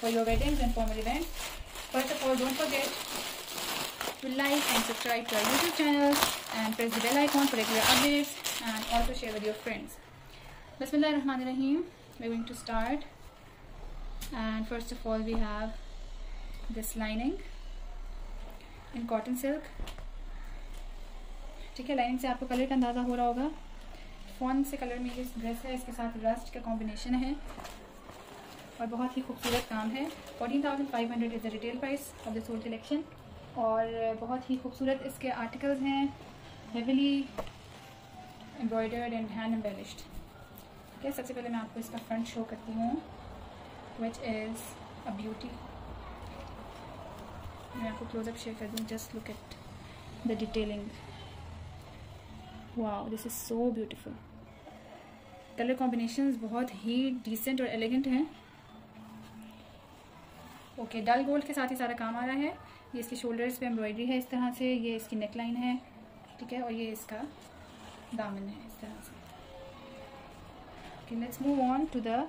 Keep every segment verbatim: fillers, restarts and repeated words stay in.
for your weddings and formal events. First of all, don't forget to like and subscribe to our YouTube channel and press the bell icon for regular updates, and also share with your friends. Bismillahirrahmanirrahim. We're going to start, and first of all we have this lining in cotton silk. ठीक है, lining से आपको colour का अंदाज़ा हो रहा होगा. Fawn से कलर में ये ड्रेस है, इसके साथ रस्ट का कॉम्बिनेशन है और बहुत ही खूबसूरत काम है. Fourteen thousand five hundred is the retail price of this whole collection. और बहुत ही खूबसूरत इसके आर्टिकल्स हैं, heavily embroidered and hand embellished. ठीक है, सबसे पहले मैं आपको इसका फ्रंट शो करती हूँ, विच इज़ अ ब्यूटी. मैं आपको क्लोजअप शेयर कर दूँ. Just look at the detailing. Wow, this is so beautiful. Colour combinations बहुत ही डिसेंट और एलिगेंट हैं. ओके, डल गोल्ड के साथ ही सारा काम आ रहा है. ये इसके शोल्डर्स पे एम्ब्रॉयडरी है इस तरह से, ये इसकी नेक लाइन है. ठीक है, और ये इसका दामन है इस तरह से. Okay, let's move on to the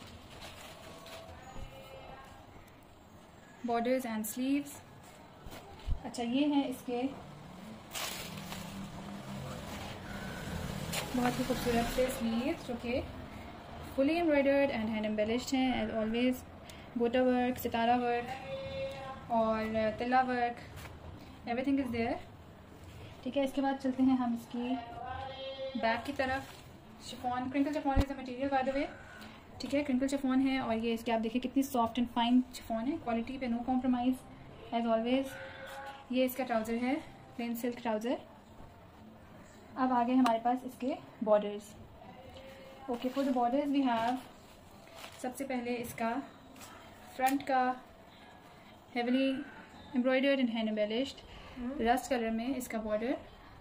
borders and sleeves. अच्छा, ये हैं इसके बहुत ही खूबसूरत से स्लीव्स जो कि fully embroidered and hand embellished हैं as always. Gota work, sitara work और tilla work, everything is there. ठीक है, इसके बाद चलते हैं हम इसकी बैक की तरफ. Chiffon, crinkle chiffon is the material by the way. ठीक है, क्रिंकल शिफॉन है और ये इसके आप देखिए कितनी सॉफ्ट एंड फाइन शिफॉन है. क्वालिटी पे नो कॉम्प्रोमाइज़ एज ऑलवेज. ये इसका ट्राउज़र है, प्लेन सिल्क ट्राउज़र. अब आगे हमारे पास इसके borders. Okay, for the borders we have सबसे पहले इसका फ्रंट का heavily embroidered and hand embellished rust colour में इसका बॉर्डर.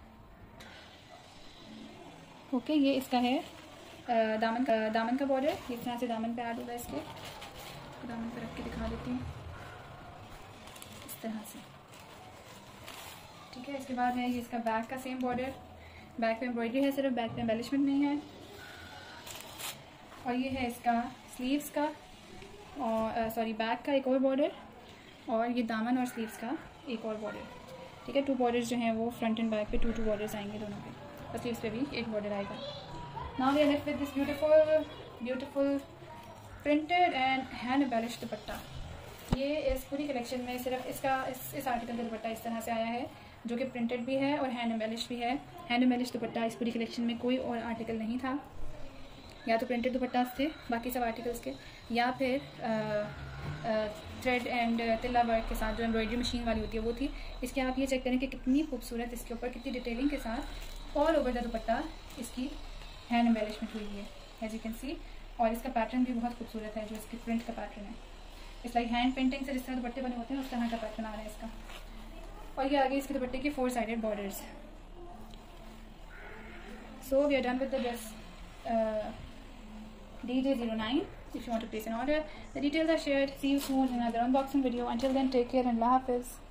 ओके, ये इसका है दामन का दामन का बॉर्डर. इस तरह से दामन पे ऐड होगा. इसके दामन पे रख के दिखा देती हूँ इस तरह से. ठीक है, इसके बाद है ये इसका बैक का सेम बॉर्डर. बैक पे एम्ब्रॉयडरी है, सिर्फ बैक पे एम्बेलिशमेंट नहीं है. और ये है इसका स्लीव्स का और सॉरी बैक का एक और बॉर्डर, और ये दामन और स्लीव्स का एक और बॉर्डर. ठीक है, टू बॉर्डर्स जो हैं वो फ्रंट एंड बैक पे टू टू बॉर्डर्स आएंगे दोनों पे, और स्लीव्स पे भी एक बॉर्डर आएगा. Now we are left with this beautiful beautiful printed and hand embellished dupatta. ये इस पूरी कलेक्शन में सिर्फ इसका इस इस आर्टिकल का दुपट्टा इस तरह से आया है, जो कि प्रिंटेड भी है और हैंड एम्बेलिश्ड भी है. हैंड एम्बेलिश्ड दुपट्टा इस पूरी कलेक्शन में कोई और आर्टिकल नहीं था. या तो प्रिंटेड दुपट्टा थे बाकी सब आर्टिकल्स के, या फिर थ्रेड एंड तिल्ला वर्क के साथ जो एम्ब्रॉयडरी मशीन वाली होती है वो थी. इसके आप ये चेक करें कि कितनी खूबसूरत इसके ऊपर कितनी डिटेलिंग के साथ ऑल ओवर द दुपट्टा इसकी हैंड एम्बेलिशमेंट हुई है, एज यू कैन सी. और इसका पैटर्न भी बहुत खूबसूरत है, जो इसकी प्रिंट का पैटर्न है. इस लाइक हैंड पेंटिंग से जिस तरह दुपट्टे बने होते हैं उस तरह का पैटर्न आ रहा है इसका. और ये आगे इसके दुपट्टे की four sided borders. So we are done with the dress D J zero nine. If you want to place an order, the details are shared. See you soon in another unboxing video. Until then, take care and Allah Hafiz.